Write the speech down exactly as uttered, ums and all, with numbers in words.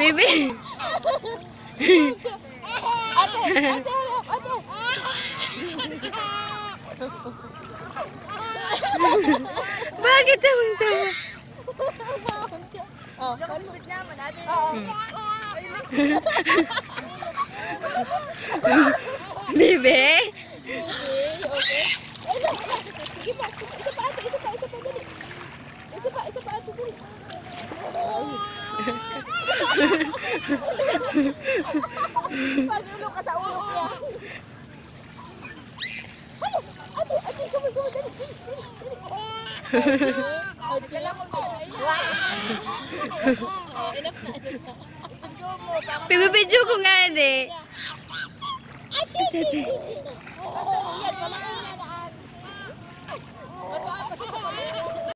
Baby. Ate, ate, harap, ate. Bakit tawang tawa? Oh, palupit naman ate. Baby. Okay. Sige pa, isa pa ate, isa pa, isa pa dali. Isa pa, isa pa ate dali. Panulo ka sa ulo niya. Ate, ate, come on, come on, dali, dali, dali. Ate, lang mo dali. Oh, enough na, enough na. Pibibidyo ko nga eh. Ate, ate, ate. Yan, walang inanaan. Bato ka pa sa